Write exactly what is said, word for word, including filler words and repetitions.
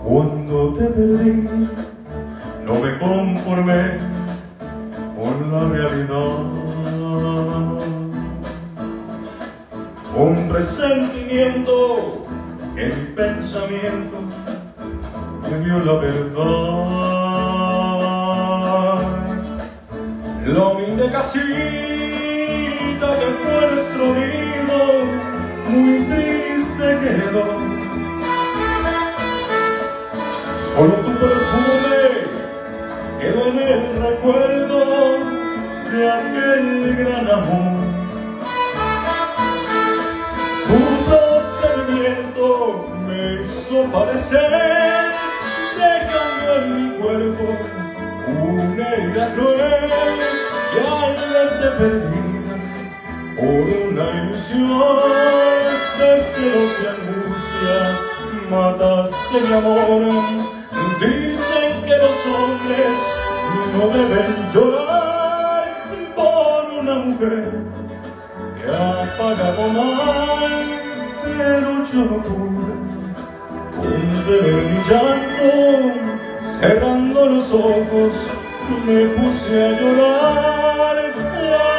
Cuando te perdí, no me conformé con la realidad. Un resentimiento en mi pensamiento me dio la verdad. La humilde casita que fue nuestro nido muy triste quedó. Solo tu perfume quedó en el recuerdo de aquel gran amor. Tu procedimiento me hizo padecer, dejando en mi cuerpo una herida cruel. Y al verte perdida por una ilusión de celos y angustia, mataste mi amor. Dicen que los hombres no deben llorar por una mujer que ha pagado mal, pero yo no pude contener mi llanto. Cerrando los ojos me puse a llorar.